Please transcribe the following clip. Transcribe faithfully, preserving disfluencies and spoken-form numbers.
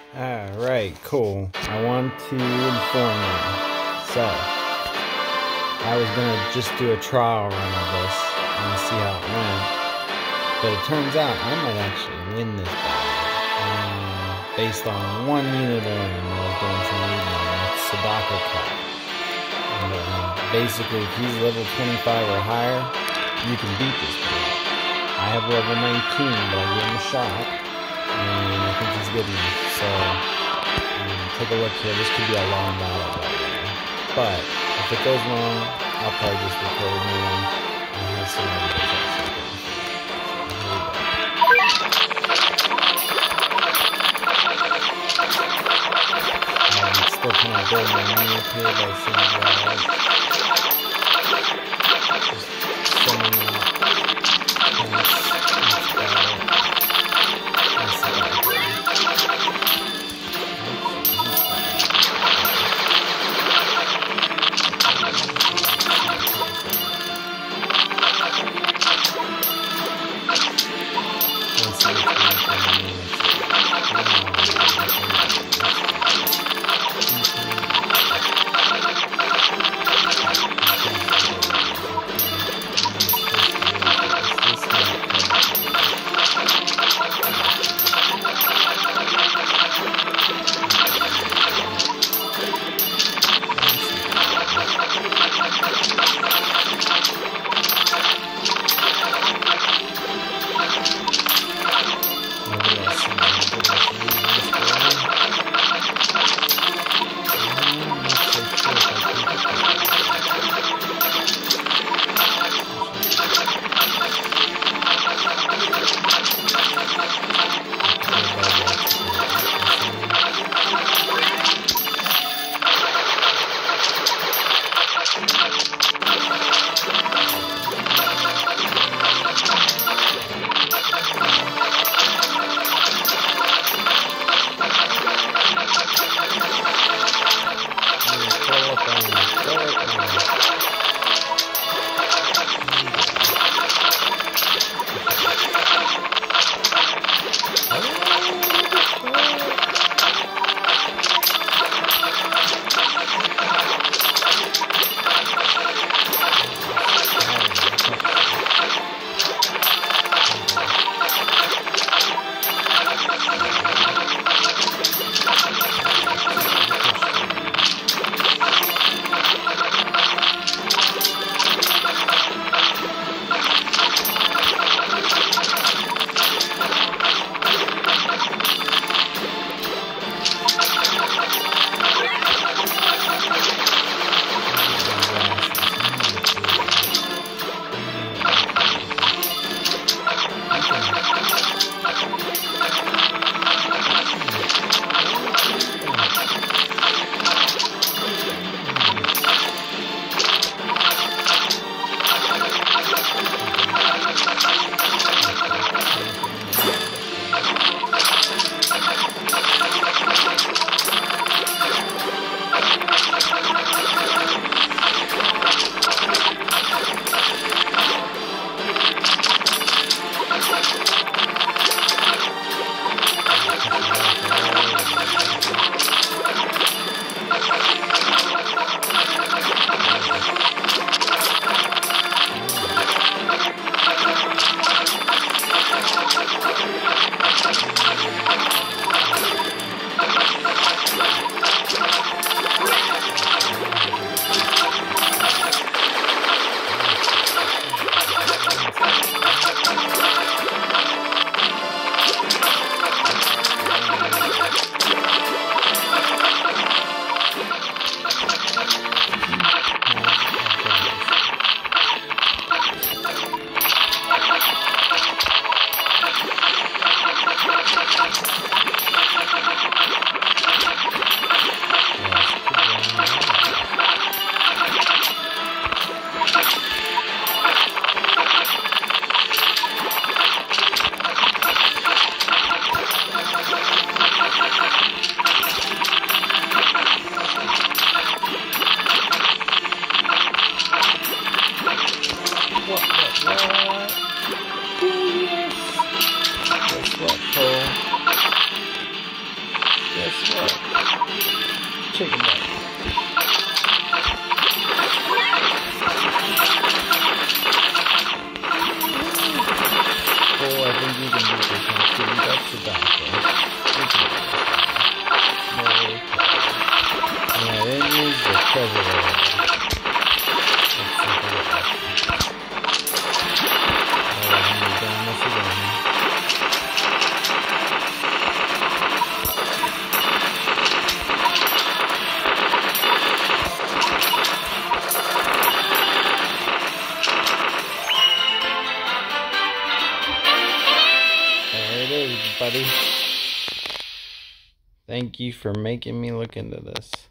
Alright, cool. I want to inform you. So, I was gonna just do a trial run of this and see how it went. But it turns out I might actually win this battle. Um, based on one unit alone I was doing some reading on. That's Sadako cat. And, uh, basically, if he's level twenty-five or higher, you can beat this guy. I have level nineteen, but I'll give him a shot. And I think he's good enough. So, um, take a look here. This could be a long battle, by the way. But if it goes wrong, I'll probably just record a new one and have some other videos. I'm still kind of building my money up here, but it seems alright. Just sending out. chicken butt. Oh, I think you can do this one too. That's Sadako. Yeah, then use the treasure roll. Buddy. Thank you for making me look into this.